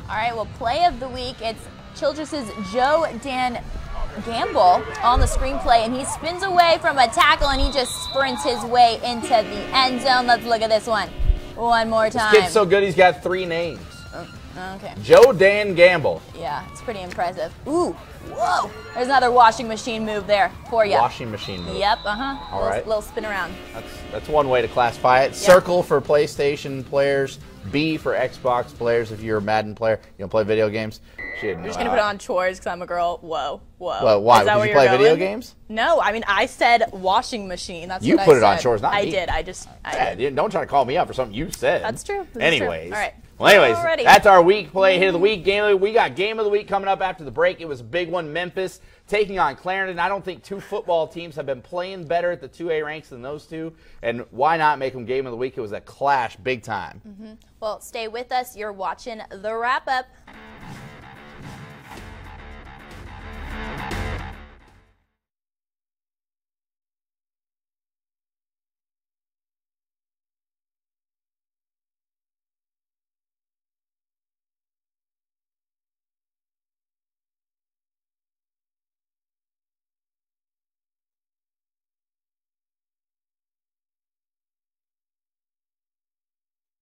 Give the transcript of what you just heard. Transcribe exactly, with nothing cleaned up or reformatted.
All right, well, play of the week, it's Childress's Joe Dan Gamble on the screenplay, and he spins away from a tackle, and he just sprints his way into the end zone. Let's look at this one one more time. This kid's so good, he's got three names. Oh, okay. Joe Dan Gamble. Yeah, it's pretty impressive. Ooh, whoa. There's another washing machine move there for you. Washing machine move. Yep, uh-huh. All little, right. Little spin around. That's, that's one way to classify it. Yep. Circle for PlayStation players. B for Xbox players if you're a Madden player. You don't play video games? She didn't know You're just going to how. put it on chores because I'm a girl. Whoa, whoa. Well, why? Is that Did where you you're play video going? games? No, I mean, I said washing machine. That's You what put I it on said. chores, not I me. did. I just. I Yeah, did. don't try to call me out for something you said. That's true. This is Anyways. true. All right. Well, anyways, Alrighty. that's our week play hit of the week. Game of the, we got game of the week coming up after the break. It was a big one. Memphis taking on Clarendon. I don't think two football teams have been playing better at the two A ranks than those two. And why not make them game of the week? It was a clash big time. Mm-hmm. Well, stay with us. You're watching The Wrap Up.